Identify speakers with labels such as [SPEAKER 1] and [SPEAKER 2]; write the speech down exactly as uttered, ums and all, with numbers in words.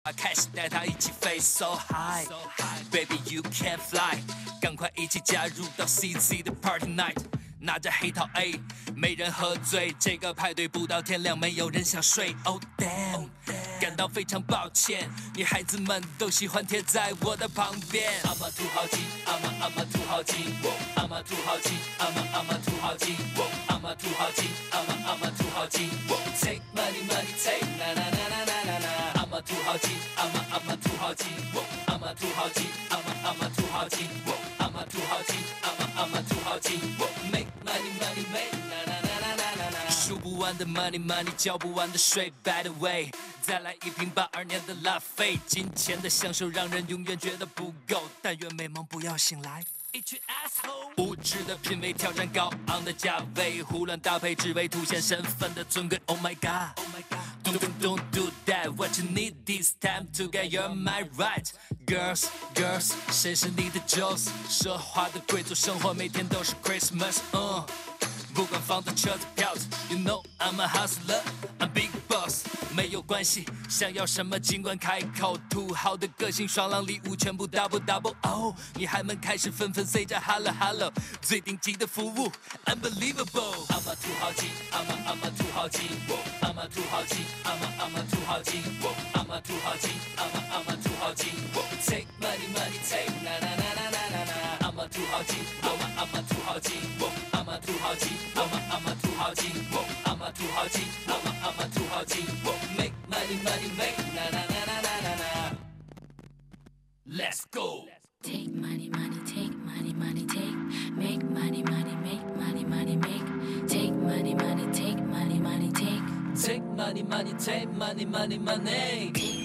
[SPEAKER 1] 开始带他一起飞 so high Baby you can't fly 赶快一起加入到 C C 的 party night 拿着黑桃 A 没人喝醉这个派对不到天亮没有人想睡 Oh damn 感到非常抱歉女孩子们都喜欢贴在我的旁边阿玛土豪金阿玛阿玛土豪金阿玛土豪金阿玛阿玛土豪金阿玛土豪金阿玛阿玛土豪金 Take money money take na na na na na na na 阿玛土豪金阿玛阿玛土豪金阿玛土豪金阿玛阿玛土豪金阿玛土豪金阿玛阿玛土豪金 Make money money make na na na na na na 数不完的 money money 交不完的税 By the way再来一瓶八二年的拉菲金钱的享受让人永远觉得不够但愿美梦不要醒来一群 asshole 无知的品味挑战高昂的价位胡乱搭配只为凸显身份的尊贵 Oh my god Oh my god Don't, don't, don't do that What you need this time to get your mind right Girls, girls 谁是你的 Joes 奢华的贵族生活每天都是 Christmas、uh, 不管房子车子票子 You know I'm a hustler I'm big boss 没有关系想要什么尽管开口土豪的个性爽朗礼物全部 double double oh 女孩们开始纷纷 say 着 hello hello 最顶级的服务 Unbelievable I'm a 土豪金 I'm a I'm a 土豪金 I'm a 土豪金 I'm a I'm a 土豪金 I'm a 土豪金 I'm a I'm a 土豪金 Take money money take na na na na na na I'm a 土豪金 I'm a I'm a 土豪金 I'm a 土豪金 I'm a I'm a 土豪金 I'm a 土豪金 I'm a I'm a 土豪金 Make money money make na na na na na na na Let's go
[SPEAKER 2] Take money money take money money take Make money money make money money make Take money money take money money take
[SPEAKER 1] Take money money take money money money